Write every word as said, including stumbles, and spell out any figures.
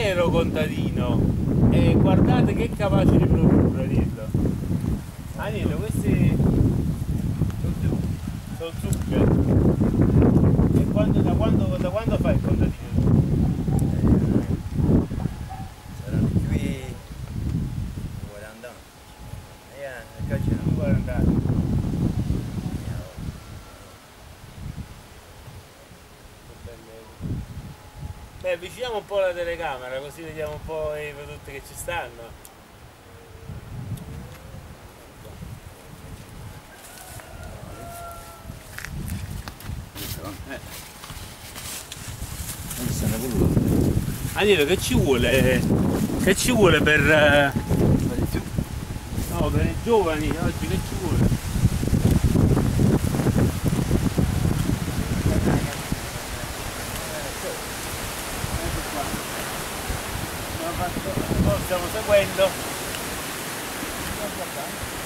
vero contadino, e guardate che capace di produrre, Anello. Anello, questi sono zuccheri. E quando, da, quando, da quando fai il contadino? Saranno qui quaranta anni. E a calcio non quaranta anni. Beh, avviciniamo un po' la telecamera così vediamo un po' i prodotti che ci stanno. Eh. Anello, che ci vuole? Che ci vuole per... no, per i giovani oggi che ci vuole? Lo stiamo seguendo.